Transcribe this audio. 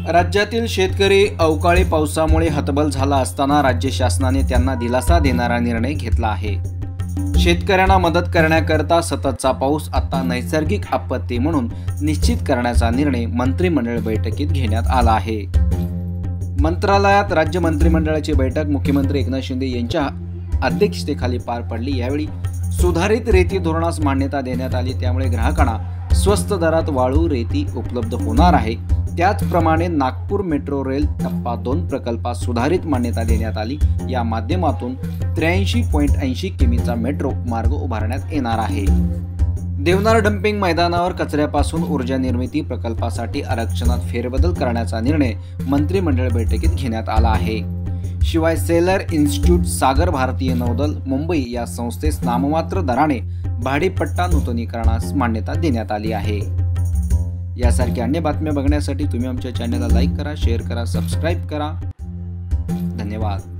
राज्यातील शेतकरी अवकाळी पावसामुळे हतबल झाला असताना राज्य शासनाने त्यांना दिलासा देणारा निर्णय घेतला आहे। शेतकऱ्यांना मदत करण्याकरता सततचा पाऊस आता नैसर्गिक आपत्ती म्हणून निश्चित करण्याचा निर्णय मंत्रिमंडळ बैठकीत घेण्यात आला आहे। मंत्रालयात राज्य मंत्रिमंडळाची बैठक मुख्यमंत्री एकनाथ शिंदे यांच्या अध्यक्षतेखाली पार पडली। यावेळी सुधारित रेती धोरणास मान्यता देण्यात आली, त्यामुळे ग्राहकांना स्वस्त दरात वाळू रेती उपलब्ध होणार आहे। त्याचप्रमाणे नागपूर मेट्रो रेल टप्पा 2 प्रकल्पास सुधारित मान्यता देण्यात आली। या माध्यमातून 83.80 किमीचा मेट्रो मार्ग उभारण्यात येणार आहे। देवनार डम्पिंग मैदानावर कचऱ्यापासून ऊर्जा निर्मिती प्रकल्पासाठी आरक्षणात फेरबदल करण्याचा निर्णय मंत्रिमंडळ बैठकीत घेण्यात आला आहे। शिवाय सेलर इन्स्टिट्यूट सागर भारतीय नौदल मुंबई या संस्थेस नाममात्र दराने भाडेपट्टा नूतनीकरणास मान्यता देण्यात आली आहे। यासारख्या अन्य बातम्या बघण्यासाठी तुम्ही आमच्या चॅनलला लाईक करा, शेअर करा, सबस्क्राईब करा। धन्यवाद।